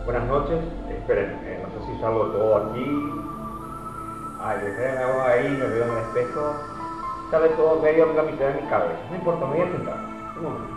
Buenas noches. Esperen, no sé si salgo todo aquí. Ay, dejé la agua ahí, me veo en el espejo. Sale todo medio en la mitad de mi cabeza. No importa, me voy a sentar. Un momento.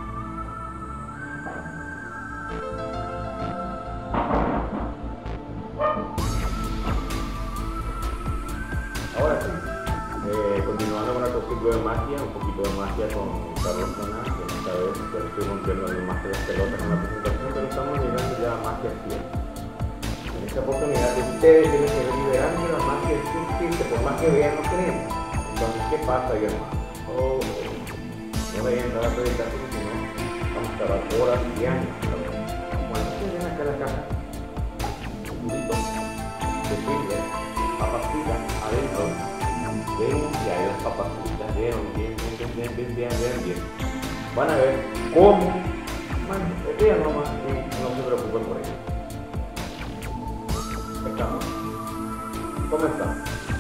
Ahora sí. Continuando con nuestro ciclo de magia, un poquito de magia con Carlos Canal, que esta vez ya estoy rompiendo más de las pelotas en la presentación, pero estamos llegando ya a magia 100. En esta oportunidad ustedes tienen que liberar la magia existe, por más que vean no tenemos. Entonces, ¿qué pasa ahí, hermano? Oh, no voy a entrar a predicar porque si no, vamos a tardar horas y años. Bueno, ustedes ven acá a la casa. Un purito de chile, papas fritas adentro. Ven y ahí las papas fritas, bien. Van a ver cómo. Bueno, vean nomás y no se preocupen por ello. Estamos. ¿Cómo están?